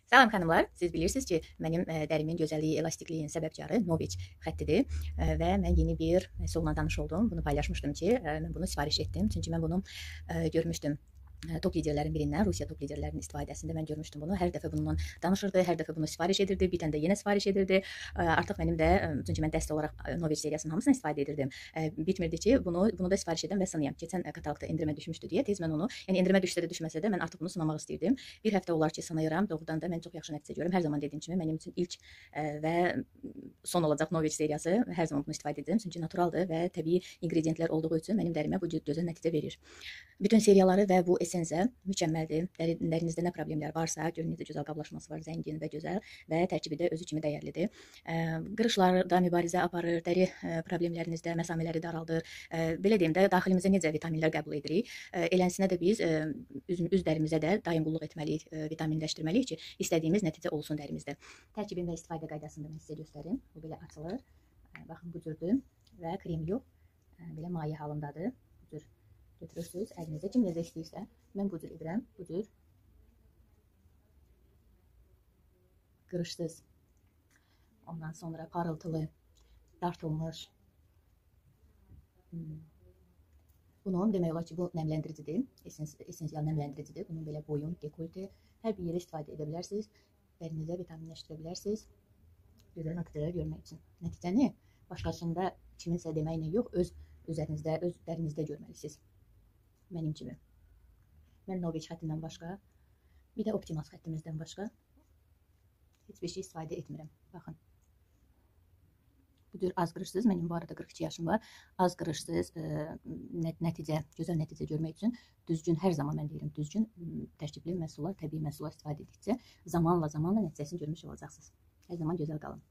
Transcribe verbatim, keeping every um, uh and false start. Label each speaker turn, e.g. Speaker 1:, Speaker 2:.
Speaker 1: Salam xanımlar, siz bilirsiniz ki, mənim ə, dərimin gözəlliyi, elastikliyin səbəbkarı Noviç xəttidir ə, və mən yeni bir məhsulla tanış oldum. Bunu paylaşmışdım ki, ə, mən bunu sifariş etdim. Çünki mən bunu ə, görmüşdüm. Top liderlərin birindən, Rusiya top liderlərinin istifadəsində mən görmüşdüm bunu. Hər dəfə bundan danışırdı, hər dəfə bunu sifariş edirdi, bir tane də yenə sifariş edirdi. Artıq mənim də, çünki mən dəstə olaraq Noviç seriyasının hamısını istifadə edirdim. Bitmirdi ki, bunu bunu da sifariş edən və sınayam. Keçən katalogda endirmə düşmüşdü deyə tez mən onu, yəni endirmə düşsə də düşməsə də mən artıq bunu sınamaq istəyirdim. Bir həftə olar ki, sınayıram. Doğrudan da mən çox yaxşı nəticə görürəm. Hər zaman dediyim kimi mənim üçün ilk və son olacaq Noviç seriyası. Hər zaman bunu istifadə edirəm. Çünki naturaldır və təbii ingredientlər olduğu üçün mənim dərimə bu cür gözəl nəticə verir. Bütün seriyaları və bu esensiya mükəmməldir. Dərinizdə nə problemlər varsa, görünüzdə gözəl qablaşması var, zəngin və gözəl və tərkibi də özü kimi dəyərlidir. Qırışlarda mübarizə aparır, dəri problemlərinizdə məsamələri daraldır. Belə deyim də, daxilimizə necə vitaminlər qəbul edirik, elənsinə də biz üz, üz dərimizə də daim qulluq etməliyik, vitaminləşdirməliyik ki, istədiyimiz nəticə olsun dərimizdə. Tərkibin və istifadə qaydasını da mən sizə göstərim. Bu belə açılır. Baxın, bu cürdür və krem yox, belə maye halındadır. Bu cür götürürsünüz əlinizə, kim necə istəyirsə. Mən bu cür edirəm, bu cür qırışsız, ondan sonra parıltılı, dartılmış. Hmm. Bunun demək olar ki, bu nəmləndiricidir, esens esensial nəmləndiricidir. Bunun belə boyun, dekolte, hər bir yerə istifadə edə bilərsiniz. Dərinizə vitaminləşdirə bilərsiniz. Gözəl nəticələr görmək üçün. Nəticəni başqasında kiminsə deməklə yox, öz üzərinizdə, öz dərinizdə görməlisiniz. Mənim kimi. Mən Noviç xəttindən başqa, bir də Optimas xəttimizdən başqa heç bir şey istifadə etmirəm. Baxın. Bu cür az qırışsız, mənim bu arada qırx iki yaşım var. Az qırışsız nəticə, gözəl nəticə görmək üçün düzgün, hər zaman mən deyirəm, düzgün tərkibli məhsullar, təbii məhsullar istifadə etdikcə zamanla, zamanla nəticəsini görmüş olacaqsınız. Hər zaman gözəl qalın.